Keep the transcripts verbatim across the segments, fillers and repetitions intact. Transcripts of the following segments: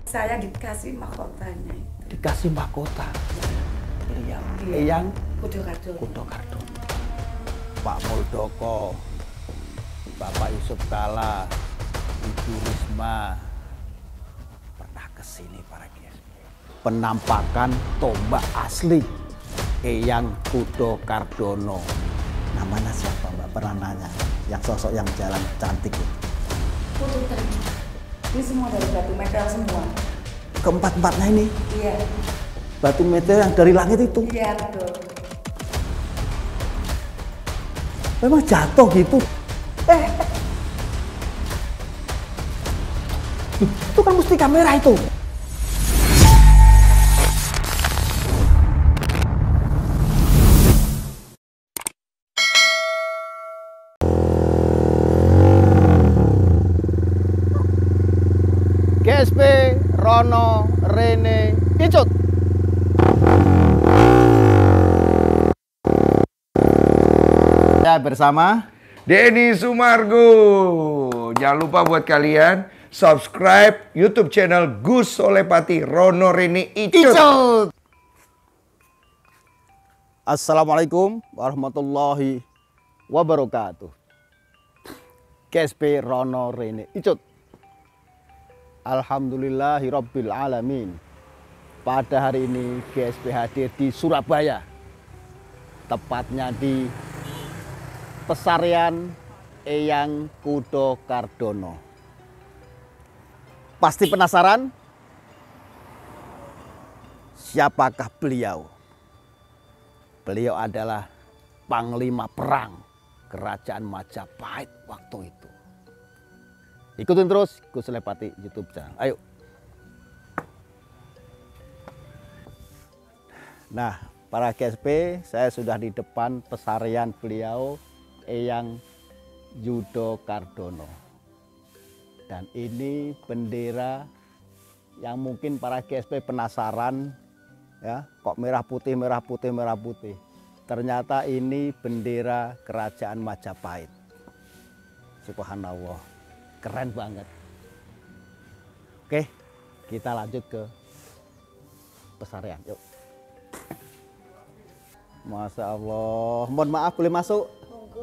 Saya dikasih mahkotanya. Dikasih mahkota. Eyang, Iya. Eyang Kudo Kardono. Kudo Kardono. Pak Muldoko, Bapak Yusuf Kala, Ibu Risma pernah kesini para G S P. Penampakan tombak asli Eyang Kudo Kardono. Namanya siapa Mbak? Pernah nanya. Yang sosok yang jalan cantik itu. Kudo Kardono. Ini semua dari batu metal semua. Keempat-empatnya ini Iya. batu meteor yang dari langit itu. Iya betul. Memang jatuh gitu. Eh, itu kan mesti kamera itu. G S P Rono Rene Icut. Ya bersama Denny Sumargo. Jangan lupa buat kalian subscribe YouTube channel Gus Solepati Rono Rene Icut. Icut. Assalamualaikum warahmatullahi wabarakatuh. G S P Rono Rene Icut. Alhamdulillahirabbil alamin. Pada hari ini G S P hadir di Surabaya. Tepatnya di Pesarian Eyang Kudo Kardono. Pasti penasaran? Siapakah beliau? Beliau adalah Panglima Perang Kerajaan Majapahit waktu itu. Ikutin terus Gus Solepati YouTube channel. Ayo. Nah, para G S P, saya sudah di depan pesarian beliau Eyang Kudo Kardono. Dan ini bendera yang mungkin para G S P penasaran, ya, kok merah putih, merah putih, merah putih. Ternyata ini bendera Kerajaan Majapahit. Subhanallah, keren banget. Oke, kita lanjut ke pesarian. Yuk. Masya Allah, mohon maaf boleh masuk?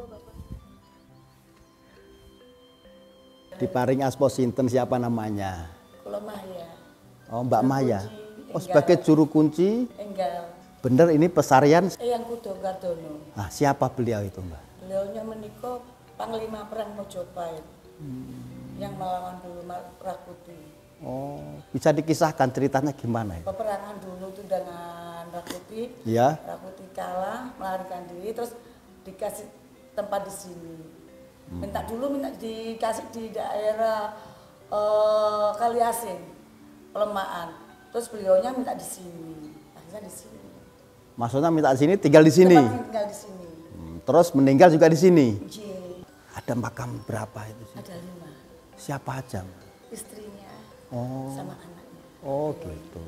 Diparing aspo sinten siapa namanya? Kalau Maya. Oh, Mbak Juru Maya. kunci, Oh, sebagai Enggal. juru kunci. Enggak. Bener ini pesarian. Eyang Kudo Kardono. Nah, siapa beliau itu, Mbak? Beliaunya menikah Panglima Perang Mojopahit. Hmm. Yang melawan dulu Rakuti. Oh, bisa dikisahkan ceritanya gimana ya? Peperangan dulu itu dengan Rakuti. Iya. Rakuti kalah, melarikan diri, terus dikasih tempat di sini. Hmm. Minta dulu minta dikasih di daerah uh, Kaliasin, Pelemahan. Terus beliaunya minta di sini, akhirnya di sini. Maksudnya minta di sini, tinggal di sini. Tempat tinggal di sini. Hmm, terus meninggal juga di sini. J. Ada makam berapa itu sih? Ada lima. Siapa aja? Mbak? Istrinya Oh. sama anaknya. Oh, gitu.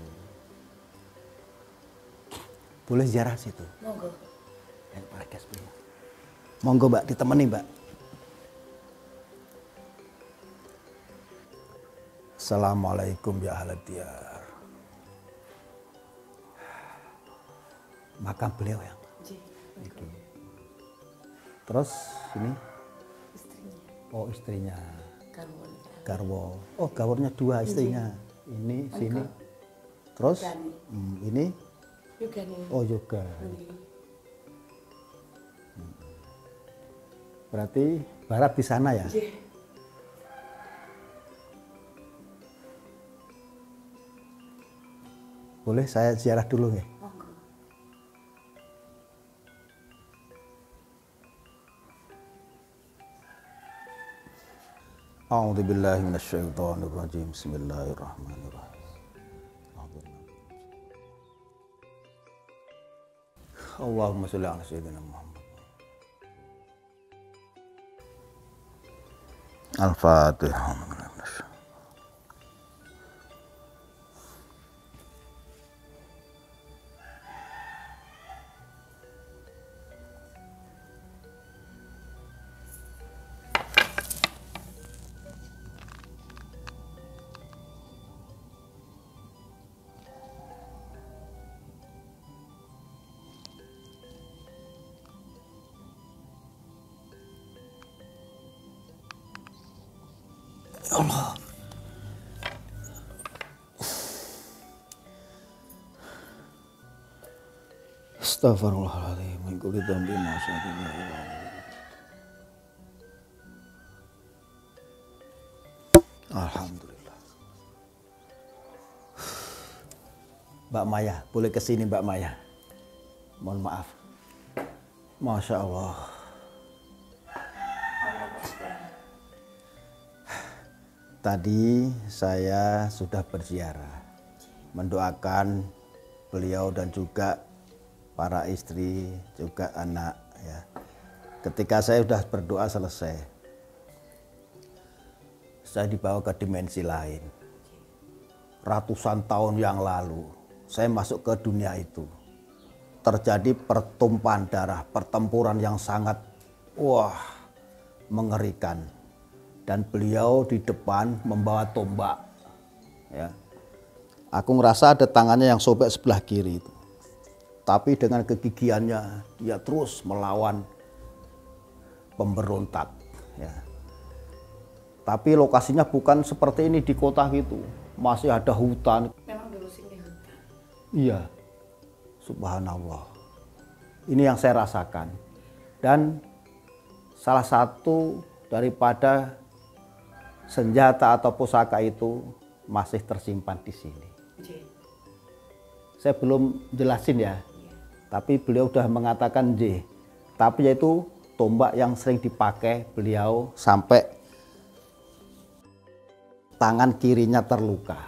Boleh ziarah situ. Monggo. Yang para G S P. Monggo, Mbak, ditemani, Mbak. Assalamualaikum ya ahli diyar. Makam beliau yang J. itu. Terus ini, Istrinya oh istrinya, Karwon. garwo. Oh garwonya dua istrinya. Ini sini. Terus Yugani. hmm, ini, Juga nih. oh juga. Ini. Berarti barat di sana ya? J. Boleh saya ziarah dulu ya? Monggo. A'udzu billahi minasyaitonir rajim. Bismillahirrahmanirrahim. Allahumma sholli ala sayyidina Muhammad. Al-Fatihah. Allah. Astagfirullahaladzim. Min kulli dzambin wa syai'in ya Allah. Alhamdulillah. Mbak Maya, boleh kesini Mbak Maya. Mohon maaf. Masya Allah. Tadi saya sudah berziarah, mendoakan beliau dan juga para istri, juga anak. Ya. Ketika saya sudah berdoa selesai, saya dibawa ke dimensi lain. Ratusan tahun yang lalu, saya masuk ke dunia itu. Terjadi pertumpahan darah, pertempuran yang sangat wah mengerikan. Dan beliau di depan membawa tombak. Ya. Aku ngerasa ada tangannya yang sobek sebelah kiri itu. Tapi dengan kegigihannya dia terus melawan pemberontak. Ya. Tapi lokasinya bukan seperti ini di kota gitu. Masih ada hutan. Memang dulu sini hutan. Iya. Subhanallah. Ini yang saya rasakan. Dan salah satu daripada senjata atau pusaka itu masih tersimpan di sini. J. Saya belum jelasin ya, tapi beliau sudah mengatakan J. Tapi yaitu tombak yang sering dipakai beliau sampai tangan kirinya terluka.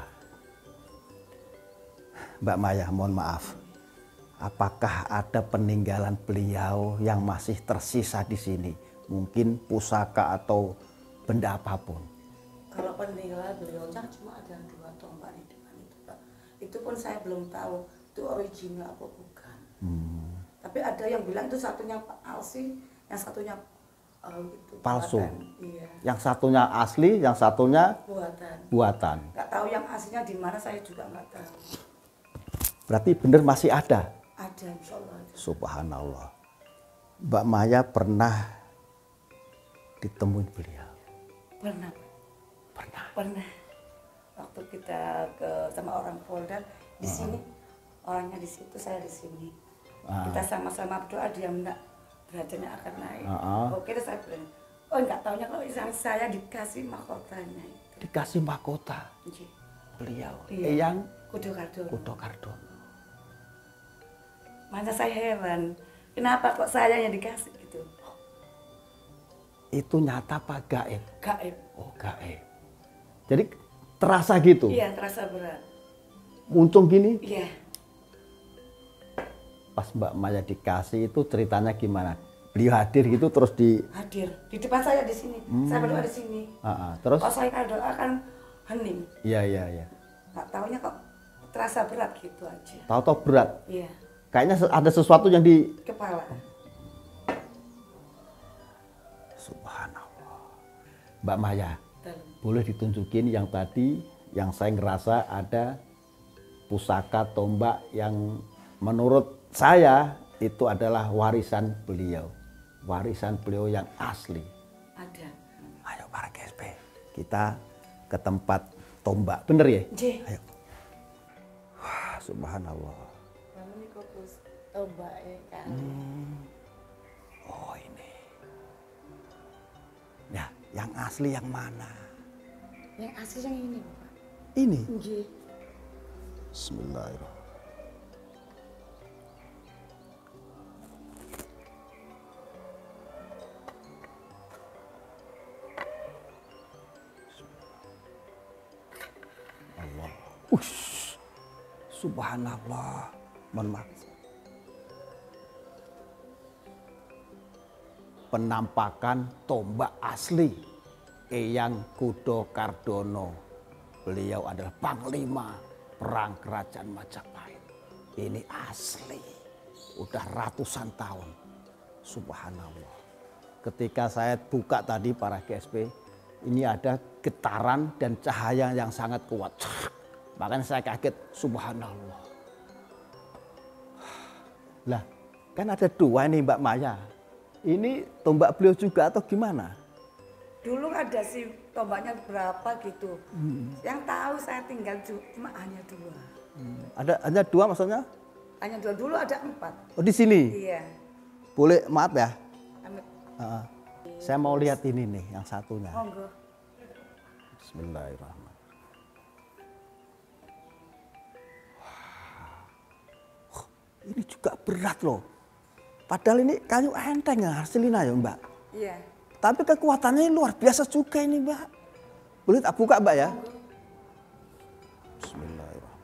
Mbak Maya, mohon maaf. Apakah ada peninggalan beliau yang masih tersisa di sini? Mungkin pusaka atau benda apapun. Kalau peninggalan beliaunya cuma ada dua tombak di depan itu, Pak. Itu pun saya belum tahu itu original apa bukan. Hmm. Tapi ada yang bilang itu satunya palsu, yang satunya uh, itu palsu. Iya. Yang satunya asli, yang satunya buatan. Buatan. Nggak tahu yang aslinya di mana, saya juga nggak tahu. Berarti benar masih ada. Ada, insya Allah. Ada. Subhanallah. Mbak Maya pernah ditemuin beliau? Pernah. Pernah. Pernah. Waktu kita ke sama orang Polda di uh-huh. sini, orangnya di situ, saya di sini. Uh-huh. Kita sama-sama berdoa, dia enggak derajatnya akan naik. Uh-huh. Oke, terus saya bilang, oh enggak tahunya kalau saya dikasih mahkotanya itu. Dikasih mahkota. Iya. Beliau. Iya. Eyang Kudo Kardono. Kudo Kardono. Masa saya heran, kenapa kok saya yang dikasih gitu? Itu nyata apa gaib? Gaib. Oh, gaib. Jadi terasa gitu? Iya, terasa berat. Muncung gini? Iya. Pas Mbak Maya dikasih itu ceritanya gimana? Beliau hadir gitu terus di... Hadir, di depan saya di sini. Hmm. Saya berdoa di sini. Uh-uh. Terus? Kalau saya kan doa kan hening. Iya, iya, iya. Nggak taunya kok terasa berat gitu aja. Tahu-tahu berat? Iya. Kayaknya ada sesuatu yang di... Kepala. Subhanallah. Mbak Maya, Dalam. boleh ditunjukin yang tadi yang saya ngerasa ada pusaka tombak yang menurut saya itu adalah warisan beliau. Warisan beliau yang asli. Ada. Ayo para G S P, kita ke tempat tombak. Bener ya? J. Ayo. Wah, subhanallah. Ini kokus tombak kan. Hmm. Oh ini. Ya, yang asli yang mana? Yang asli yang ini, Bapak. Ini? J. Bismillahirrahmanirrahim. Allah. Ush. Subhanallah. Mohon maaf. Penampakan tombak asli Eyang Kudo Kardono. Beliau adalah panglima perang kerajaan Majapahit. Ini asli. Udah ratusan tahun. Subhanallah. Ketika saya buka tadi para G S P, ini ada getaran dan cahaya yang sangat kuat. Makanya saya kaget, subhanallah. Lah, kan ada dua nih Mbak Maya. Ini tombak beliau juga atau gimana? Dulu ada sih tombaknya berapa gitu. Hmm. Yang tahu saya tinggal cuma hanya dua. Hmm. Ada hanya dua maksudnya? Hanya dua, dulu ada empat. Oh di sini? Iya. Boleh maaf ya? Amit. Uh, saya mau lihat ini nih yang satunya. Monggo. Bismillahirrahmanirrahim. Ini juga berat loh. Padahal ini kayu enteng ya Arselina ya Mbak. Iya. Tapi kekuatannya luar biasa juga ini Mbak. Boleh tak buka Mbak ya? Bismillahirrahmanirrahim.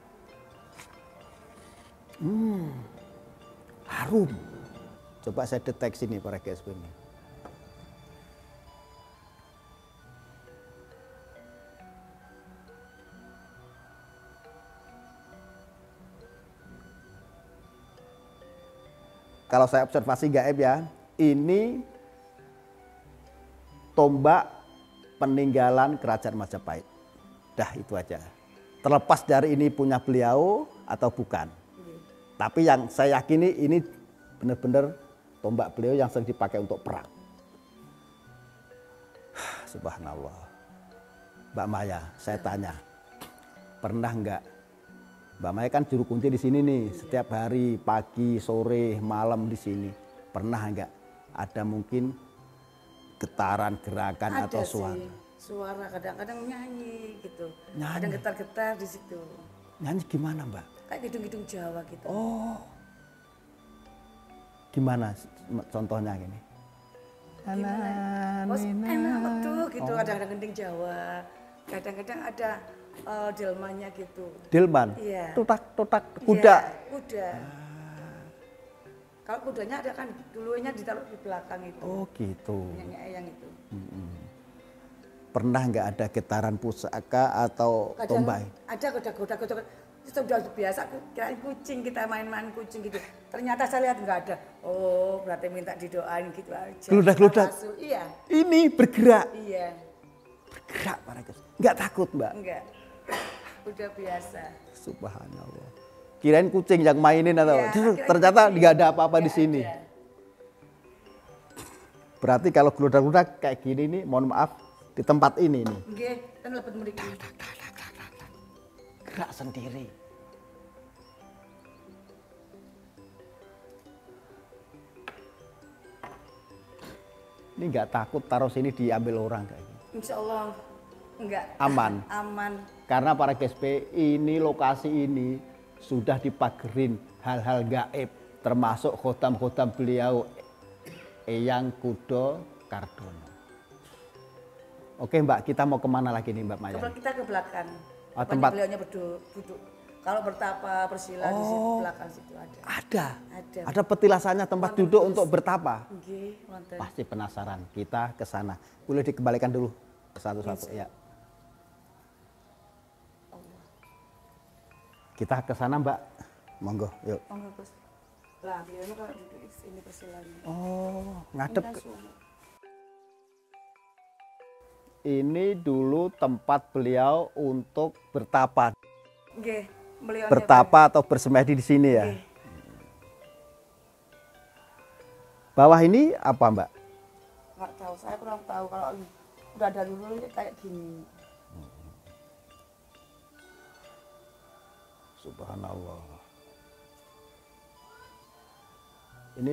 Hmm, harum. Coba saya deteksi nih para G S P ini. Kalau saya observasi gaib ya, ini tombak peninggalan kerajaan Majapahit. Dah itu aja. Terlepas dari ini punya beliau atau bukan. Hmm. Tapi yang saya yakini ini benar-benar tombak beliau yang sering dipakai untuk perang. Subhanallah. Mbak Maya, saya tanya, pernah enggak? Mbak Maya kan juru kunci di sini nih, setiap hari, pagi, sore, malam di sini. Pernah enggak ada mungkin getaran, gerakan ada atau sih. suara? Suara kadang-kadang nyanyi gitu. Nyanyi. Kadang getar-getar di situ. Nyanyi gimana Mbak? Kayak gedung-gedung Jawa gitu. Oh. Gimana contohnya gini? Gimana? Oh, enak betul gitu. Oh. Kadang-kadang gending Jawa. Kadang-kadang ada uh, delmannya gitu. Delman? Iya. Tutak, tutak, kuda? Iya, kuda. Ah. Kalau kudanya ada kan dulunya ditaruh di belakang itu. Oh gitu. Nyanyi ayang itu. Hmm. Pernah nggak ada getaran pusaka atau Kadang tombak? ada goda-goda-goda. Itu sudah biasa, kirain kucing, kita main-main kucing gitu. Ternyata saya lihat nggak ada. Oh berarti minta didoain gitu aja. Geludak-geludak? Iya. Ini bergerak? Iya. Bergerak Pak Ragus. Nggak takut Mbak? Enggak. Udah biasa. Subhanallah. Kirain kucing yang mainin atau ya, ternyata nggak ada apa-apa di sini. Ada. Berarti kalau geludak-geludak kayak gini nih, mohon maaf di tempat ini nih. Nggih, kan lebet mriki. Gerak sendiri. Ini nggak takut taruh sini diambil orang kayak gini. Insya Allah enggak. Aman. Aman. Karena para G S P ini lokasi ini sudah dipagerin hal-hal gaib termasuk khotam-khotam beliau Eyang Kudo Kardono. Oke Mbak, kita mau kemana lagi nih Mbak Maya? Kita ke belakang. Oh, tempat beliaunya berduduk. Kalau bertapa bersila oh, di situ belakang situ ada. Ada. Ada. Ada petilasannya tempat Mantus. Duduk untuk bertapa. Nggih, wonten. Pasti penasaran. Kita ke sana. Boleh dikembalikan dulu ke satu-satu ya. Allah. Kita ke sana Mbak. Monggo, yuk. Monggo, Gus. Lah, beliaunya kalau duduk di sini persilanya. Oh, ngadep. Ini dulu tempat beliau untuk bertapa. Nggih, beliau bertapa atau bersemedi di sini ya. Nggih. Bawah ini apa Mbak? Nggak tahu, saya kurang tahu kalau udah ada dulu kayak gini. Subhanallah. Ini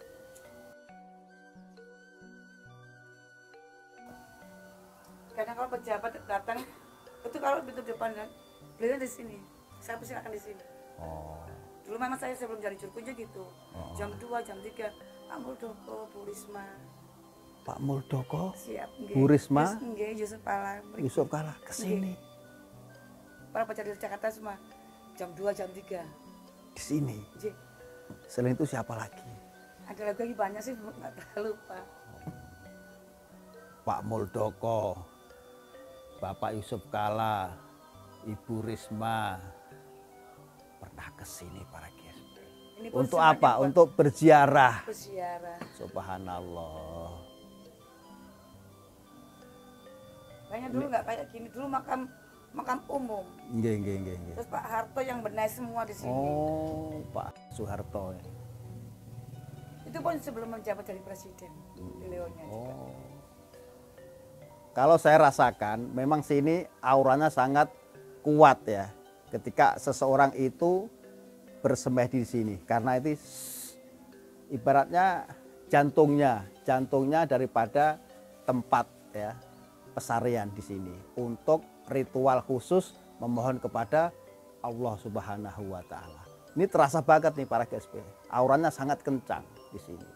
kadang kalau pejabat datang itu kalau di depan kan beliau di sini, saya pasti akan di sini. Oh. Dulu memang saya sebelum jadi juru kunci gitu, oh. jam dua, jam tiga, Pak Muldoko, Bu Risma. Pak Muldoko, siap, Bu Risma, nggih, Yusuf Kala, Yusuf Kala kesini. Para pejabat di Jakarta semua jam dua, jam tiga. Di sini. Nggih. Selain itu siapa lagi? Ada lagi banyak sih, nggak lupa. Pak Muldoko, Bapak Yusuf Kala, Ibu Risma pernah ke sini para G S P. Untuk apa? Untuk berziarah. Berziarah. Subhanallah. Kayaknya dulu nggak kayak gini, dulu makam makam umum. Nggih, nggih, nggih, nggih. Terus Pak Harto yang benahi semua di sini. Oh, Pak Soeharto. Itu pun sebelum menjabat jadi presiden. Beliaunya juga. Oh. Kalau saya rasakan, memang sini auranya sangat kuat ya. Ketika seseorang itu bersemedi di sini, karena itu ibaratnya jantungnya, jantungnya daripada tempat ya pesarian di sini untuk ritual khusus memohon kepada Allah Subhanahu wa taala. Ini terasa banget nih para G S P. Auranya sangat kencang di sini.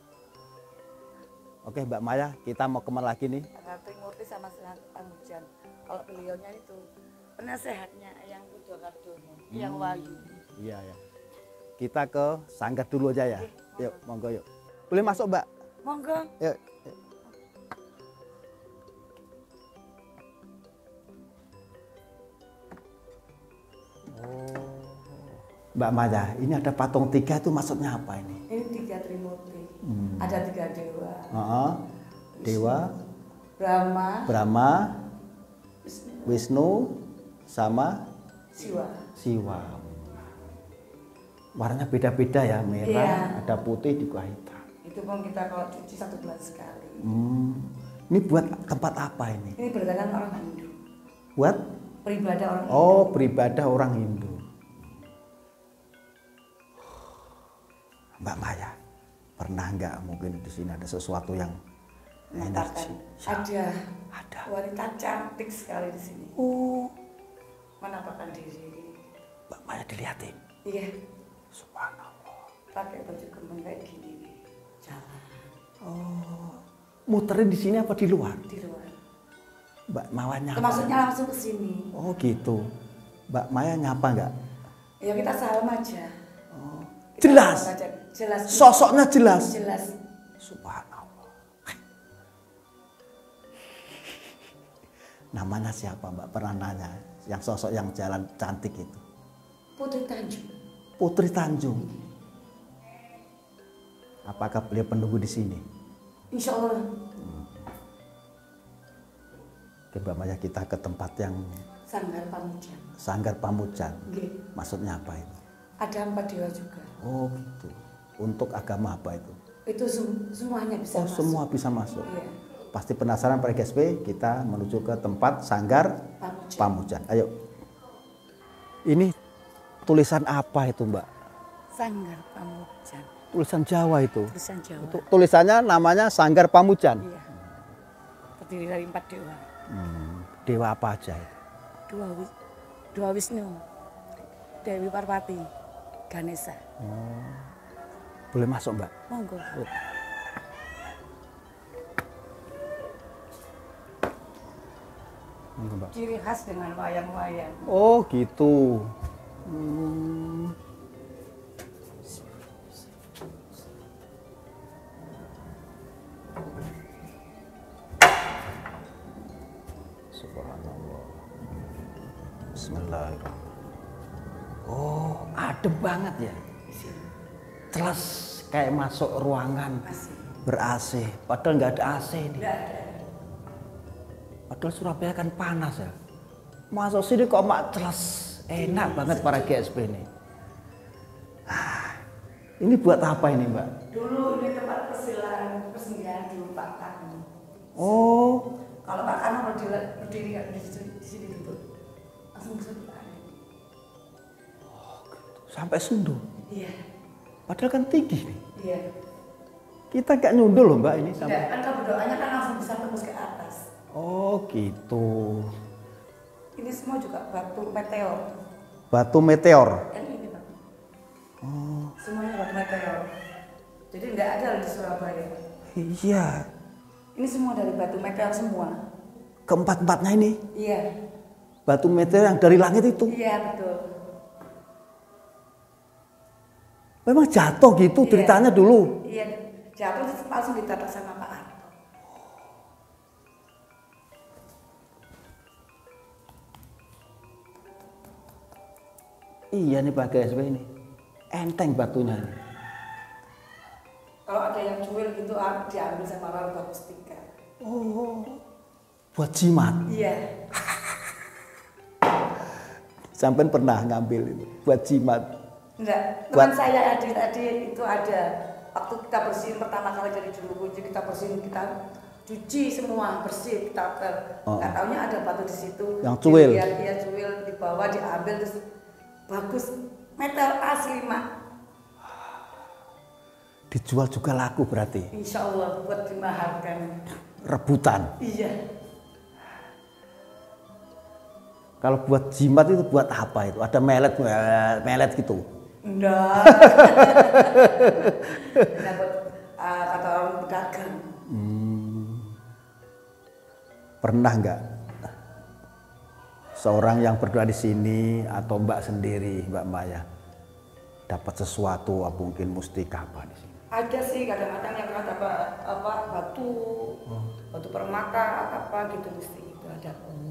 Oke Mbak Maya, kita mau kemana lagi nih? Trimurti sama Pamujan. Kalau beliaunya itu penasehatnya yang Yudo Kardono, hmm. yang wali. Iya ya. Kita ke sanggar dulu aja ya. Oke, yuk, monggo yuk. Boleh masuk Mbak? Monggo. Yuk. Oh. Mbak Maya, ini ada patung tiga itu maksudnya apa ini? Ini tiga Trimurti. Hmm. Ada tiga dewa. Uh-huh. Dewa, Brahma, Brahma, Wisnu, sama Siwa. Siwa. Warnanya beda-beda ya, merah, iya. Ada putih juga hitam. Itu pun kita kalau cuci satu bulan sekali. Hmm. Ini buat tempat apa ini? Ini berdasarkan orang Hindu. Buat? Beribadah orang Hindu. Oh, beribadah orang Hindu. Mbak Maya, pernah nggak mungkin di sini ada sesuatu yang energi? Ada. Ada. Wanita cantik sekali di sini. Oh. Menampakkan diri. Mbak Maya dilihatin. Iya. Subhanallah. Pakai baju kembang kayak gini. Jalan. Oh. Muterin di sini apa di luar? Di luar. Mbak Maya nyapa. Maksudnya langsung ke sini. Oh gitu. Mbak Maya nyapa nggak? Ya kita salam aja. Oh. Jelas. Jelas. Sosoknya jelas. Jelas. Subhanallah. Namanya siapa Mbak? Pernah nanya. Yang sosok yang jalan cantik itu. Putri Tanjung. Putri Tanjung. Apakah beliau penunggu di sini? Insya Allah. Hmm. Oke Mbak Maya, kita ke tempat yang Sanggar Pamujan. Sanggar Pamujan. Oke. Maksudnya apa itu? Ada empat dewa juga. Oh gitu. Untuk agama apa itu? Itu sem semuanya bisa oh, masuk. Semua bisa masuk. Iya. Pasti penasaran para G S P, kita menuju ke tempat Sanggar Pamujan. Pamujan. Ayo. Ini tulisan apa itu Mbak? Sanggar Pamujan. Tulisan Jawa itu? Tulisan Jawa. Itu, tulisannya namanya Sanggar Pamujan? Iya. Terdiri dari empat dewa. Hmm, dewa apa aja itu? Dua, dua Wisnu, Dewi Parwati, Ganesha. Oh. Boleh masuk Mbak? Monggo. Oh. Monggo Mbak. Ciri khas dengan wayang-wayang. Oh gitu. Hmm. Subhanallah. Bismillahirrahmanirrahim. Oh, adem banget ya. Jelas kayak masuk ruangan ber-A C. Padahal nggak ada A C ini. Padahal Surabaya kan panas ya. Masuk sini kok mak jelas enak banget para G S P ini. Ah, ini buat apa ini Mbak? Dulu ini tempat persilangan persinggahan dulu Pak Karno. Oh. Kalau Pak Karno berdiri di sini dulu, langsung bisa dipakai. Oh, gitu. Sampai sundul. Iya. Padahal kan tinggi nih. Iya. Kita nggak nyundul loh Mbak ini sampai. Enggak, kan kalau berdoanya kan langsung bisa tembus ke atas. Oh gitu. Ini semua juga batu meteor. Batu meteor. Yang ini Pak. Oh. Semuanya batu meteor. Jadi nggak ada di Surabaya. Iya. Ini semua dari batu meteor semua. Keempat-empatnya ini? Iya. Batu meteor yang dari langit itu? Iya betul. Memang jatuh gitu Iya. ceritanya dulu? Iya, jatuh terus langsung ditaruh sama Pak Harto. Iya nih Pak G S P ini. Enteng batunya ini. Kalau ada yang cuil gitu diambil sama Warga Mustika. Oh. Buat jimat? Iya. Sampai pernah ngambil itu buat jimat? Enggak, Buat... teman saya adik tadi itu ada. Waktu kita bersihin pertama kali dari dulu kunci kita bersihin kita cuci semua bersih kita ke Oh. nggak taunya ada batu di situ Yang cuil. dia dia cuil di bawah diambil terus bagus metal asli mak Dijual juga laku berarti. insya Allah buat dimahalkan Rebutan. iya Kalau buat jimat itu buat apa itu? Ada melet melet gitu. enggak dapat uh, kata orang pedagang Pernah nggak seorang yang berdoa di sini atau Mbak sendiri, Mbak Maya, dapat sesuatu, mungkin mustika apa di sini? ada sih kadang-kadang yang kata apa, apa batu batu permata apa gitu mesti itu ada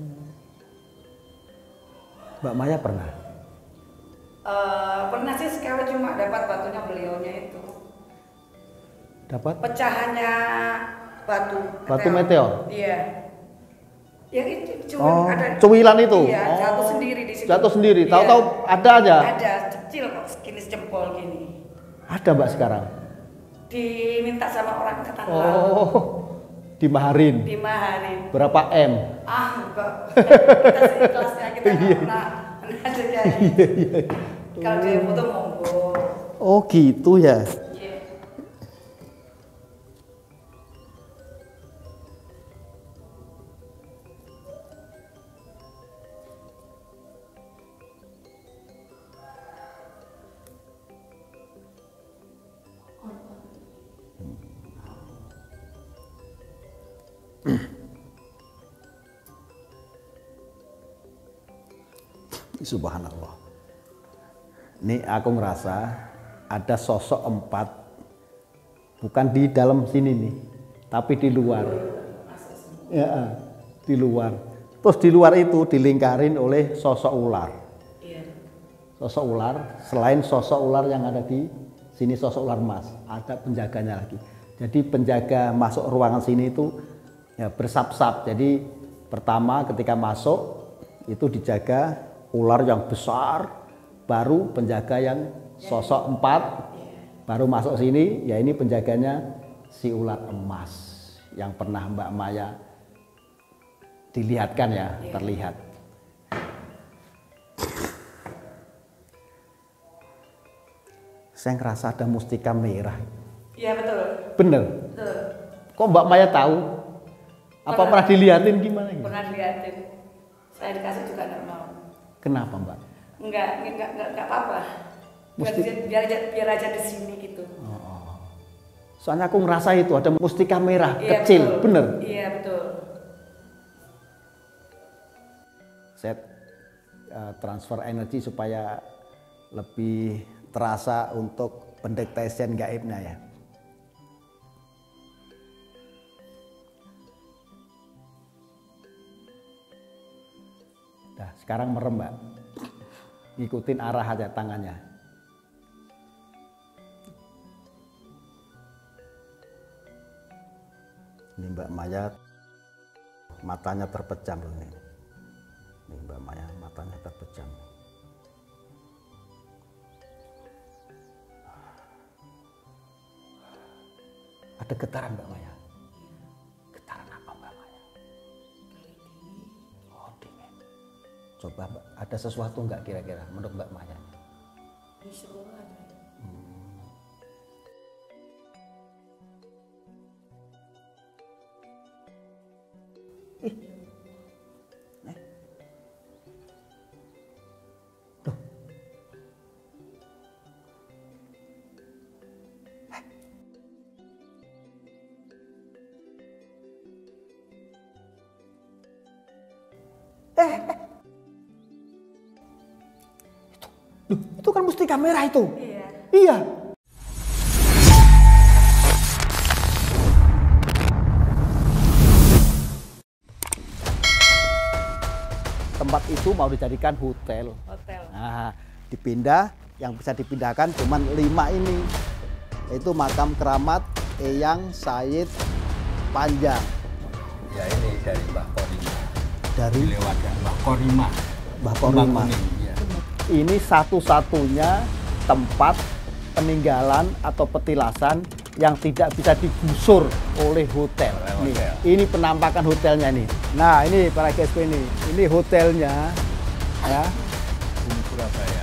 Mbak Maya pernah? Eh, pernah sih sekali cuma dapat batunya beliaunya itu Dapat? pecahannya batu Batu meteor? iya yang itu cuma Oh, ada cuwilan itu? iya Oh, jatuh sendiri di situ jatuh sendiri, Iya. tahu-tahu ada aja? ada kecil kok segini jempol gini Ada Mbak sekarang? diminta sama orang tetangga Oh, dimaharin. dimaharin Berapa M? ah enggak kita sih kelasnya kita nggak pernah pernah ada kayak gitu. Kalau dia foto monggo Oh gitu ya? iya Subhanallah. Ini aku ngerasa ada sosok empat, bukan di dalam sini nih, tapi di luar. Ya, di luar. Terus di luar itu dilingkarin oleh sosok ular. iya Sosok ular, selain sosok ular yang ada di sini sosok ular emas, ada penjaganya lagi. Jadi penjaga masuk ruangan sini itu ya bersap-sap. Jadi pertama ketika masuk itu dijaga ular yang besar, baru penjaga yang sosok empat, baru masuk sini, ya ini penjaganya si ular emas yang pernah Mbak Maya dilihatkan ya, terlihat. Saya ngerasa ada mustika merah. iya betul Bener? betul Kok Mbak Maya tahu? Apa Pernah. pernah dilihatin gimana? gitu? pernah dilihatin saya dikasih juga nggak mau Kenapa Mbak? enggak enggak enggak enggak apa-apa biar, Mesti- biar aja biar aja di sini gitu Soalnya aku ngerasa itu ada mustika merah Iya, kecil, betul. bener? iya betul Saya uh, transfer energi supaya lebih terasa untuk pendeteksian gaibnya ya. Nah, sekarang merem Mbak. Ngikutin arah aja tangannya. Ini Mbak Maya matanya terpejam loh ini. Ini Mbak Maya matanya terpejam. Ada getaran Mbak Maya. Getaran apa Mbak Maya? Oh dingin. Coba Mbak, ada sesuatu nggak kira-kira menurut Mbak Maya? Insya Allah ada. Loh, itu kan mustika merah itu. Iya. Iya. Tempat itu mau dijadikan hotel. Hotel. Nah, dipindah, yang bisa dipindahkan cuma lima ini. Itu makam keramat Eyang Said Panjang. Ya ini dari Mbah Korima. Dari Lewat ya, Mbah Korima. Mbah Korima. Ya. Ini satu-satunya tempat peninggalan atau petilasan yang tidak bisa digusur oleh hotel. Oleh Nih, hotel. ini penampakan hotelnya nih. Nah, ini para G S P ini. Ini hotelnya ya. Bumi Surabaya.